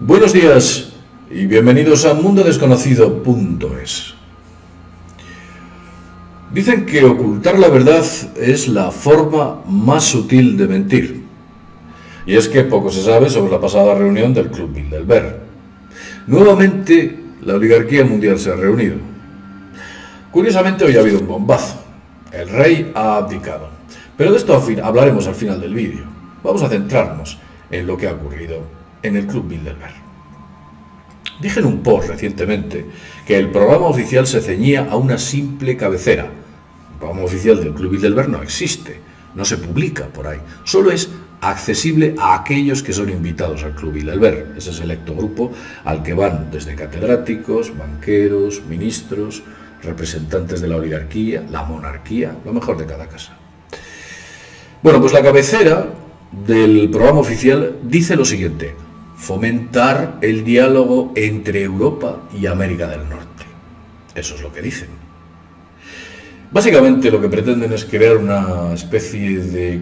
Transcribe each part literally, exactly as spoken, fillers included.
Buenos días y bienvenidos a mundo desconocido punto es. Dicen que ocultar la verdad es la forma más sutil de mentir. Y es que poco se sabe sobre la pasada reunión del Club Bilderberg. Nuevamente la oligarquía mundial se ha reunido. Curiosamente hoy ha habido un bombazo. El rey ha abdicado. Pero de esto hablaremos al final del vídeo. Vamos a centrarnos en lo que ha ocurrido en el Club Bilderberg. Dije en un post recientemente que el programa oficial se ceñía a una simple cabecera. El programa oficial del Club Bilderberg no existe, no se publica por ahí, solo es accesible a aquellos que son invitados al Club Bilderberg, ese selecto grupo al que van desde catedráticos, banqueros, ministros, representantes de la oligarquía, la monarquía, lo mejor de cada casa. Bueno, pues la cabecera del programa oficial dice lo siguiente: fomentar el diálogo entre Europa y América del Norte. Eso es lo que dicen. Básicamente lo que pretenden es crear una especie de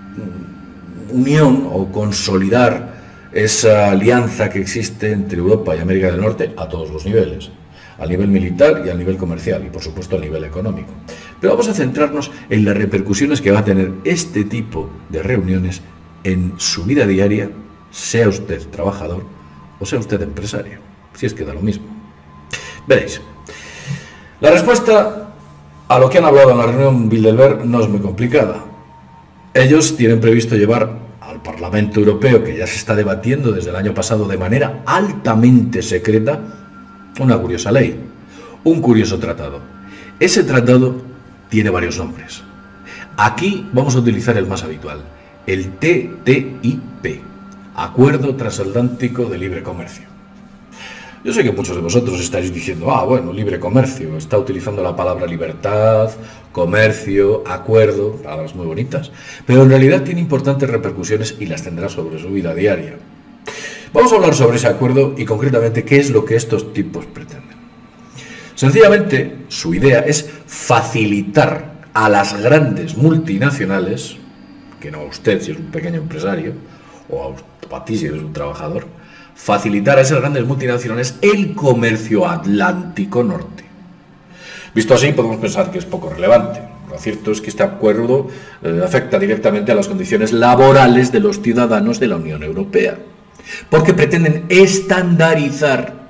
unión o consolidar esa alianza que existe entre Europa y América del Norte a todos los niveles, al nivel militar y al nivel comercial y por supuesto al nivel económico. Pero vamos a centrarnos en las repercusiones que va a tener este tipo de reuniones en su vida diaria, sea usted trabajador o sea usted empresario, si es que da lo mismo. Veréis, la respuesta a lo que han hablado en la reunión Bilderberg no es muy complicada. Ellos tienen previsto llevar al Parlamento Europeo, que ya se está debatiendo desde el año pasado de manera altamente secreta, una curiosa ley, un curioso tratado. Ese tratado tiene varios nombres. Aquí vamos a utilizar el más habitual, el T T I P, Acuerdo Transatlántico de Libre Comercio. Yo sé que muchos de vosotros estáis diciendo, ah, bueno, libre comercio, está utilizando la palabra libertad, comercio, acuerdo, palabras muy bonitas, pero en realidad tiene importantes repercusiones y las tendrá sobre su vida diaria. Vamos a hablar sobre ese acuerdo y concretamente qué es lo que estos tipos pretenden. Sencillamente, su idea es facilitar a las grandes multinacionales, que no a usted si es un pequeño empresario, o a ti si eres un trabajador, facilitar a esas grandes multinacionales el comercio Atlántico Norte. Visto así, podemos pensar que es poco relevante. Lo cierto es que este acuerdo eh, afecta directamente a las condiciones laborales de los ciudadanos de la Unión Europea, porque pretenden estandarizar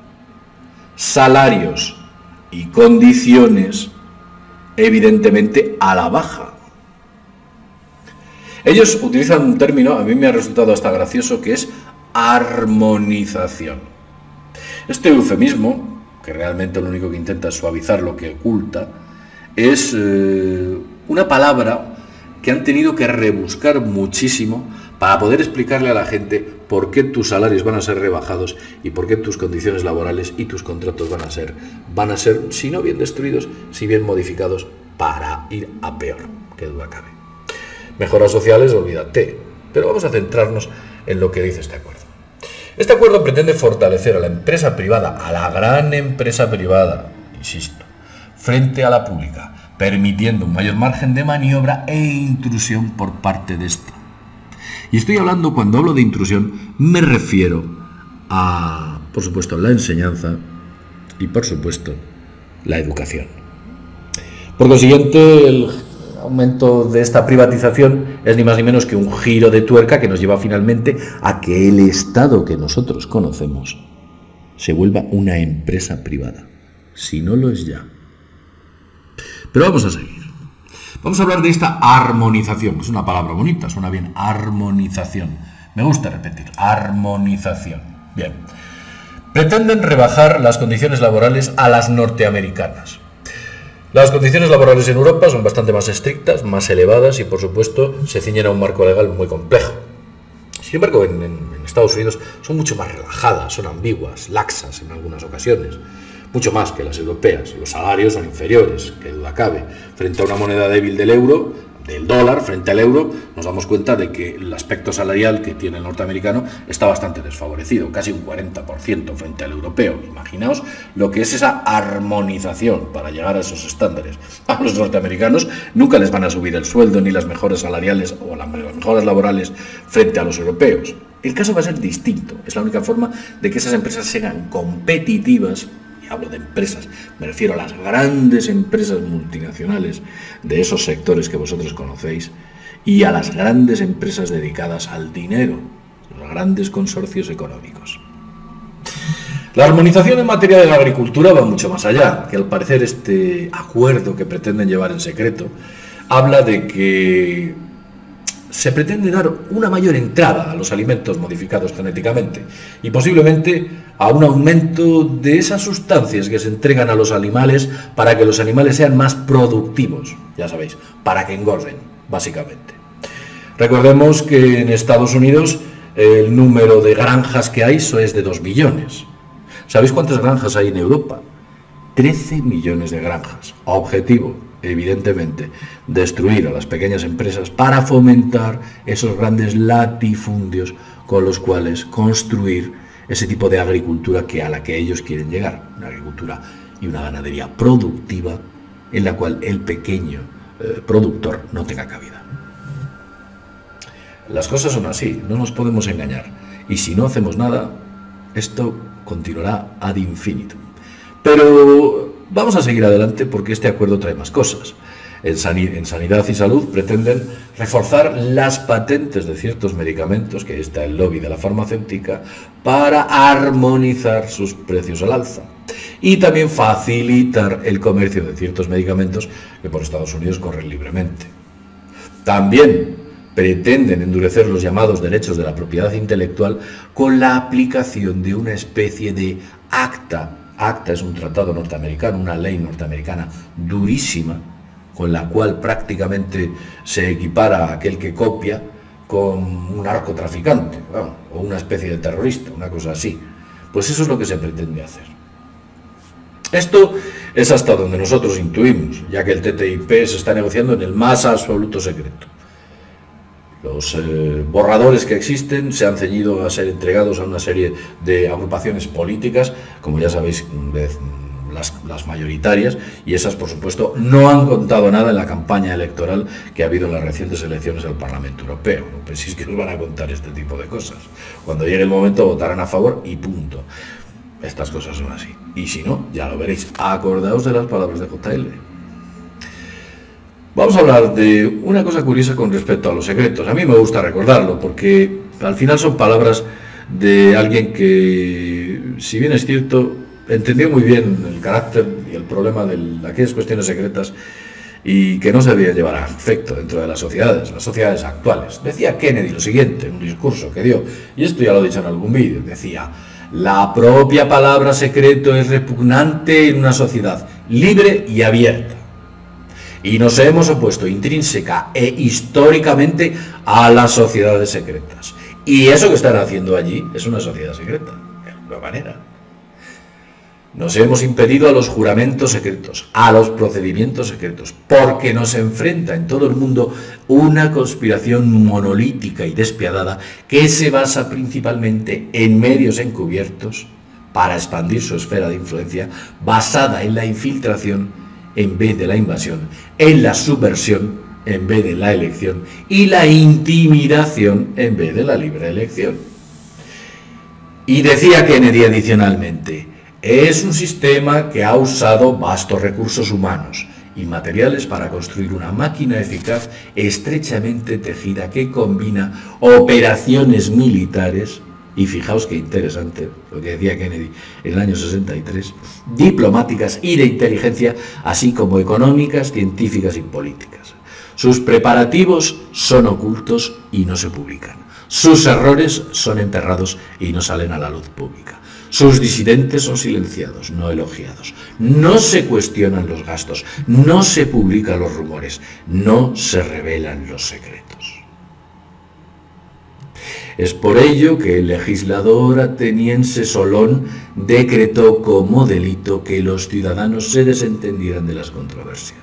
salarios y condiciones evidentemente a la baja. Ellos utilizan un término, a mí me ha resultado hasta gracioso, que es armonización. Este eufemismo, que realmente lo único que intenta es suavizar lo que oculta, es eh, una palabra que han tenido que rebuscar muchísimo para poder explicarle a la gente por qué tus salarios van a ser rebajados y por qué tus condiciones laborales y tus contratos van a ser, van a ser, si no bien destruidos, si bien modificados para ir a peor, que duda cabe. Mejoras sociales, olvídate, pero vamos a centrarnos en lo que dice este acuerdo. Este acuerdo pretende fortalecer a la empresa privada, a la gran empresa privada, insisto, frente a la pública, permitiendo un mayor margen de maniobra e intrusión por parte de esta. Y estoy hablando, cuando hablo de intrusión, me refiero a, por supuesto, la enseñanza y, por supuesto, la educación. Por consiguiente, el aumento de esta privatización es ni más ni menos que un giro de tuerca que nos lleva finalmente a que el Estado que nosotros conocemos se vuelva una empresa privada, si no lo es ya. Pero vamos a seguir. Vamos a hablar de esta armonización. Es una palabra bonita, suena bien, armonización. Me gusta repetir, armonización. Bien. Pretenden rebajar las condiciones laborales a las norteamericanas. Las condiciones laborales en Europa son bastante más estrictas, más elevadas y, por supuesto, se ciñen a un marco legal muy complejo. Sin embargo, en, en, en Estados Unidos son mucho más relajadas, son ambiguas, laxas en algunas ocasiones, mucho más que las europeas. Los salarios son inferiores, que duda cabe. Frente a una moneda débil del euro, del dólar, frente al euro, nos damos cuenta de que el aspecto salarial que tiene el norteamericano está bastante desfavorecido, casi un cuarenta por ciento frente al europeo. Imaginaos lo que es esa armonización para llegar a esos estándares. A los norteamericanos nunca les van a subir el sueldo ni las mejoras salariales o las mejoras laborales frente a los europeos. El caso va a ser distinto. Es la única forma de que esas empresas sean competitivas. Y hablo de empresas, me refiero a las grandes empresas multinacionales de esos sectores que vosotros conocéis y a las grandes empresas dedicadas al dinero, los grandes consorcios económicos. La armonización en materia de la agricultura va mucho más allá, que al parecer este acuerdo que pretenden llevar en secreto habla de que se pretende dar una mayor entrada a los alimentos modificados genéticamente y posiblemente a un aumento de esas sustancias que se entregan a los animales para que los animales sean más productivos, ya sabéis, para que engorden, básicamente. Recordemos que en Estados Unidos el número de granjas que hay es de dos millones. ¿Sabéis cuántas granjas hay en Europa? trece millones de granjas. Objetivo, evidentemente, destruir a las pequeñas empresas para fomentar esos grandes latifundios con los cuales construir ese tipo de agricultura que a la que ellos quieren llegar. Una agricultura y una ganadería productiva en la cual el pequeño eh, productor no tenga cabida. Las cosas son así, no nos podemos engañar. Y si no hacemos nada, esto continuará ad infinitum. Pero vamos a seguir adelante porque este acuerdo trae más cosas. En Sanidad y Salud pretenden reforzar las patentes de ciertos medicamentos, que ahí está el lobby de la farmacéutica, para armonizar sus precios al alza. Y también facilitar el comercio de ciertos medicamentos que por Estados Unidos corren libremente. También pretenden endurecer los llamados derechos de la propiedad intelectual con la aplicación de una especie de acta. Acta es un tratado norteamericano, una ley norteamericana durísima, con la cual prácticamente se equipara a aquel que copia con un narcotraficante, bueno, o una especie de terrorista, una cosa así. Pues eso es lo que se pretende hacer. Esto es hasta donde nosotros intuimos, ya que el T T I P se está negociando en el más absoluto secreto. Los eh, borradores que existen se han ceñido a ser entregados a una serie de agrupaciones políticas, como ya sabéis, de, las, las mayoritarias, y esas, por supuesto, no han contado nada en la campaña electoral que ha habido en las recientes elecciones al Parlamento Europeo. No penséis que nos van a contar este tipo de cosas. Cuando llegue el momento votarán a favor y punto. Estas cosas son así. Y si no, ya lo veréis. Acordaos de las palabras de J L. Vamos a hablar de una cosa curiosa con respecto a los secretos. A mí me gusta recordarlo porque al final son palabras de alguien que, si bien es cierto, entendió muy bien el carácter y el problema de aquellas cuestiones secretas y que no se debía llevar a efecto dentro de las sociedades, las sociedades actuales. Decía Kennedy lo siguiente en un discurso que dio, y esto ya lo he dicho en algún vídeo, decía: la propia palabra secreto es repugnante en una sociedad libre y abierta. Y nos hemos opuesto intrínseca e históricamente a las sociedades secretas. Y eso que están haciendo allí es una sociedad secreta, de alguna manera. Nos hemos impedido a los juramentos secretos, a los procedimientos secretos, porque nos enfrenta en todo el mundo una conspiración monolítica y despiadada que se basa principalmente en medios encubiertos para expandir su esfera de influencia, basada en la infiltración en vez de la invasión, en la subversión en vez de la elección y la intimidación en vez de la libre elección. Y decía Kennedy adicionalmente: es un sistema que ha usado vastos recursos humanos y materiales para construir una máquina eficaz estrechamente tejida que combina operaciones militares, y fijaos qué interesante lo que decía Kennedy en el año sesenta y tres, diplomáticas y de inteligencia, así como económicas, científicas y políticas. Sus preparativos son ocultos y no se publican. Sus errores son enterrados y no salen a la luz pública. Sus disidentes son silenciados, no elogiados. No se cuestionan los gastos, no se publican los rumores, no se revelan los secretos. Es por ello que el legislador ateniense Solón decretó como delito que los ciudadanos se desentendieran de las controversias.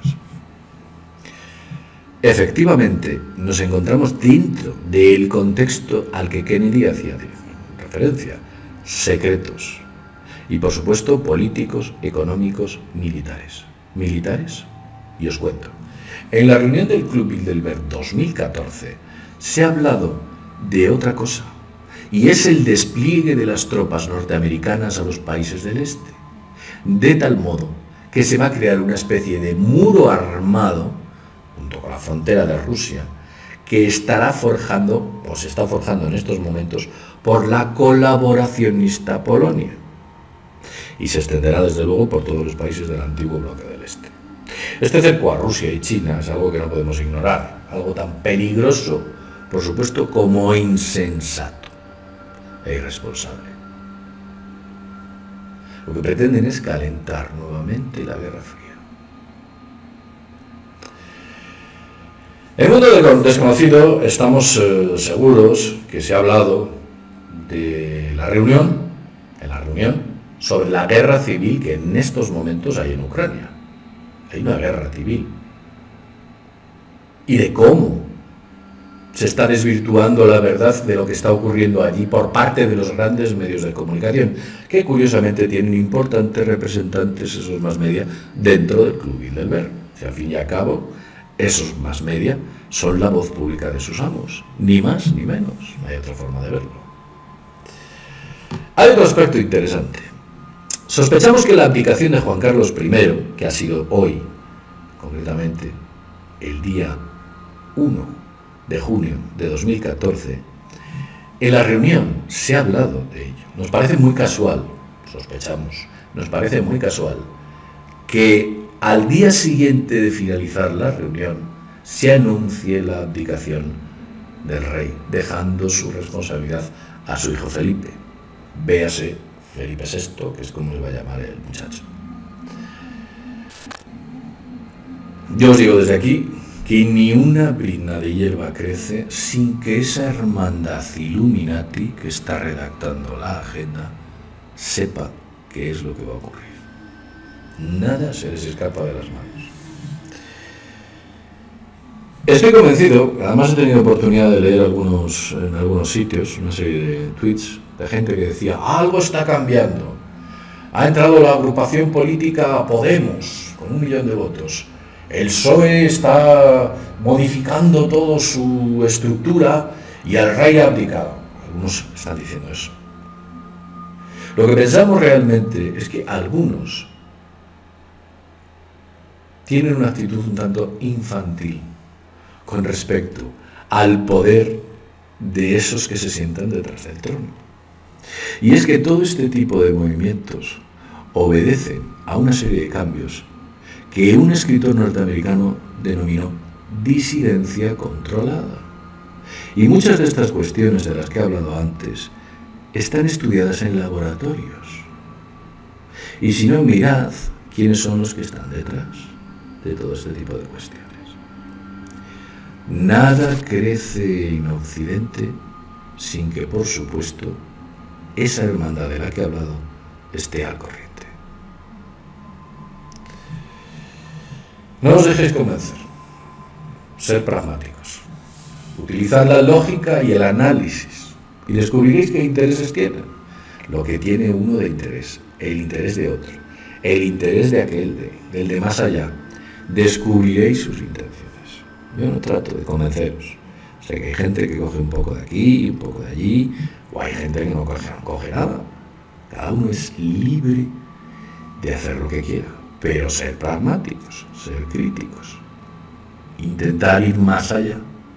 Efectivamente, nos encontramos dentro del contexto al que Kennedy hacía referencia: secretos. Y por supuesto políticos, económicos, militares. ¿Militares? Y os cuento. En la reunión del Club Bilderberg dos mil catorce se ha hablado de otra cosa, y es el despliegue de las tropas norteamericanas a los países del este, de tal modo que se va a crear una especie de muro armado, junto con la frontera de Rusia, que estará forjando, o se está forjando en estos momentos, por la colaboracionista Polonia. Y se extenderá desde luego por todos los países del antiguo bloque del este. Este cerco a Rusia y China es algo que no podemos ignorar, algo tan peligroso, por supuesto, como insensato e irresponsable. Lo que pretenden es calentar nuevamente la Guerra Fría. En el mundo del desconocido estamos eh, seguros que se ha hablado de la reunión, en la reunión, sobre la guerra civil que en estos momentos hay en Ucrania. Hay una guerra civil. Y de cómo se está desvirtuando la verdad de lo que está ocurriendo allí por parte de los grandes medios de comunicación, que curiosamente tienen importantes representantes, esos más media, dentro del Club Bilderberg. O sea, al fin y al cabo, esos más media son la voz pública de sus amos, ni más ni menos, no hay otra forma de verlo. Hay otro aspecto interesante. Sospechamos que la abdicación de Juan Carlos primero, que ha sido hoy, concretamente el día uno de junio de dos mil catorce, en la reunión se ha hablado de ello. Nos parece muy casual, sospechamos, nos parece muy casual que al día siguiente de finalizar la reunión se anuncie la abdicación del rey, dejando su responsabilidad a su hijo Felipe. Véase Felipe sexto, que es como le va a llamar el muchacho. Yo os digo desde aquí que ni una brizna de hierba crece sin que esa hermandad Illuminati que está redactando la agenda sepa qué es lo que va a ocurrir. Nada se les escapa de las manos. Estoy convencido, además he tenido oportunidad de leer algunos, en algunos sitios, una serie de tweets de gente que decía, algo está cambiando. Ha entrado la agrupación política Podemos, con un millón de votos. El P S O E está modificando toda su estructura y el rey ha abdicado. Algunos están diciendo eso. Lo que pensamos realmente es que algunos tienen una actitud un tanto infantil con respecto al poder de esos que se sientan detrás del trono. Y es que todo este tipo de movimientos obedecen a una serie de cambios que un escritor norteamericano denominó disidencia controlada. Y muchas de estas cuestiones de las que he hablado antes están estudiadas en laboratorios. Y si no, mirad quiénes son los que están detrás de todo este tipo de cuestiones. Nada crece en Occidente sin que, por supuesto, esa hermandad de la que he hablado esté al corriente. No os dejéis convencer. Ser pragmáticos. Utilizad la lógica y el análisis y descubriréis qué intereses tienen. Lo que tiene uno de interés, el interés de otro, el interés de aquel, de, del de más allá. Descubriréis sus intenciones. Yo no trato de convenceros. Sé que hay gente que coge un poco de aquí, un poco de allí, o hay gente que no coge, no coge nada. Cada uno es libre de hacer lo que quiera, pero ser pragmáticos, ser críticos, intentar ir más allá.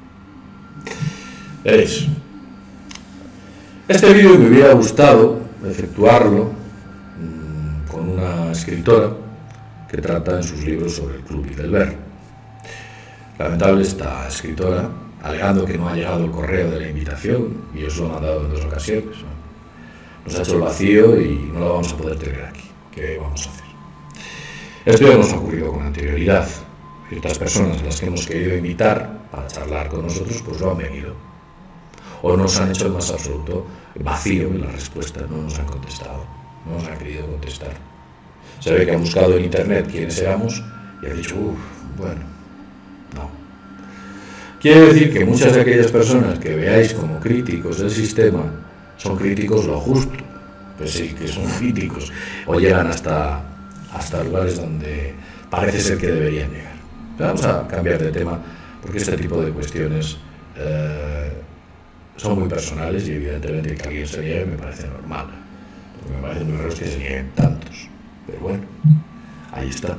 Veréis, este vídeo me hubiera gustado efectuarlo mmm, con una escritora que trata en sus libros sobre el Club Bilderberg. Lamentable esta escritora, alegando que no ha llegado el correo de la invitación, y os lo he mandado en dos ocasiones, ¿no? Nos ha hecho el vacío y no lo vamos a poder tener aquí. ¿Qué vamos a hacer? Esto ya nos ha ocurrido con anterioridad. Ciertas personas a las que hemos querido invitar para charlar con nosotros, pues no han venido. O nos han hecho el más absoluto vacío en la respuesta, no nos han contestado, no nos han querido contestar. Se ve que han buscado en internet quiénes éramos y han dicho, uff, bueno, no. Quiere decir que muchas de aquellas personas que veáis como críticos del sistema son críticos lo justo, pues sí, que son críticos, o llegan hasta, hasta lugares donde parece ser que deberían llegar. Pero vamos a cambiar de tema, porque este tipo de cuestiones eh, son muy personales y evidentemente que alguien se niegue me parece normal. Lo que me parece muy raro es que se nieguen tantos. Pero bueno, ahí está.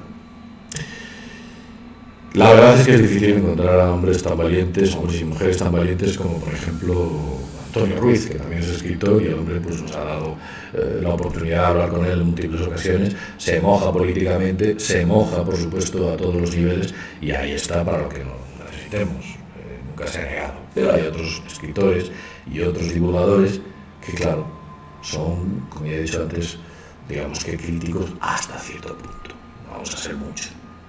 La verdad es que es difícil encontrar a hombres tan valientes, hombres y mujeres tan valientes como por ejemplo Antonio Ruiz, que también es escritor y el hombre pues nos ha dado eh, la oportunidad de hablar con él en múltiples ocasiones, se moja políticamente, se moja por supuesto a todos los niveles y ahí está para lo que nos necesitemos, eh, nunca se ha negado. Pero hay otros escritores y otros divulgadores que claro, son, como ya he dicho antes, digamos que críticos hasta cierto punto, no vamos a ser mucho.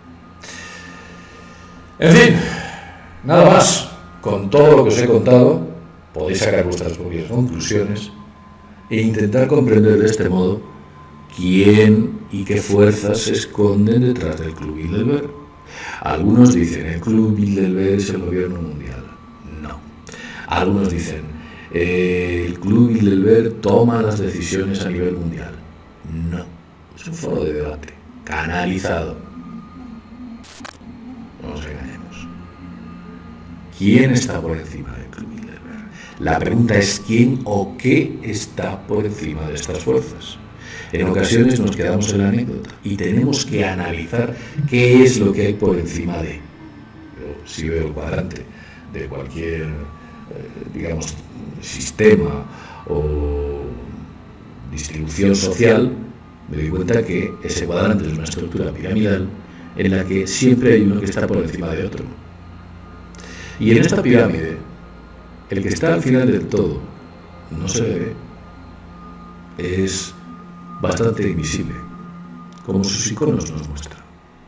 En fin, nada más. Con todo lo que os he contado, podéis sacar vuestras propias conclusiones e intentar comprender de este modo quién y qué fuerzas se esconden detrás del Club Bilderberg. Algunos dicen el Club Bilderberg es el gobierno mundial. No. Algunos dicen eh, el Club Bilderberg toma las decisiones a nivel mundial. No. Es un foro de debate canalizado. No nos engañemos. ¿Quién está por encima del Club Bilderberg? La pregunta es quién o qué está por encima de estas fuerzas. En ocasiones nos quedamos en la anécdota y tenemos que analizar qué es lo que hay por encima de. Yo, si veo el cuadrante de cualquier, eh, digamos, sistema o distribución social, me doy cuenta que ese cuadrante es una estructura piramidal en la que siempre hay uno que está por encima de otro. Y en esta pirámide, el que está al final del todo, no se le ve, es bastante invisible, como sus iconos nos muestran.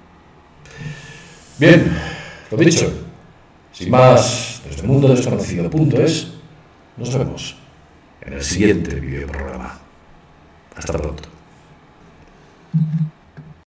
Bien, lo dicho, sin más, desde mundo desconocido punto es, nos vemos en el siguiente videoprograma. Hasta pronto.